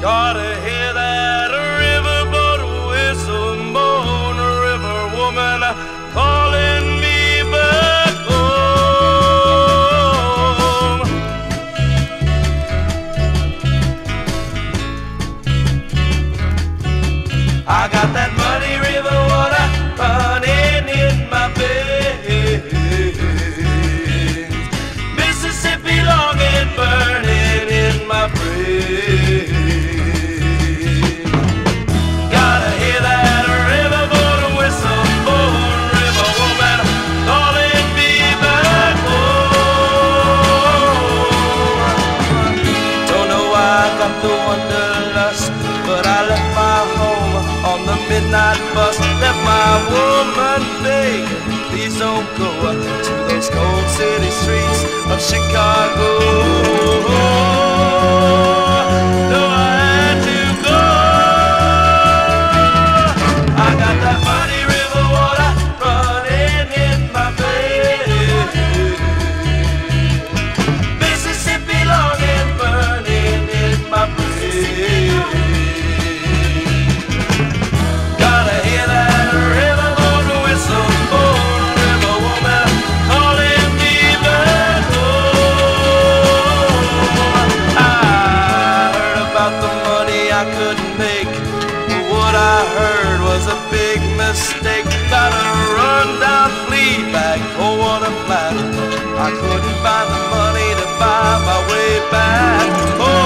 Gotta hear that riverboat whistle moan, river woman calling me back home. I got that muddy river water running in my veins, Mississippi longing burning in my brain. Gotta hear that riverboat whistle, river woman calling me back home. Don't know why I got the wanderlust, but I left my home on the midnight bus. Left my woman begging, please don't go to those cold city streets of Chicago. No, I had to go. I got that muddy river water running in my veins, Mississippi longing burning in my brain. Gotta hear that riverboat whistle, river woman calling me back home. I heard about the money I couldn't make, but what I heard was a big mistake. Gotta run down Fleabag, cold water flat. I couldn't find the money to buy my way back home.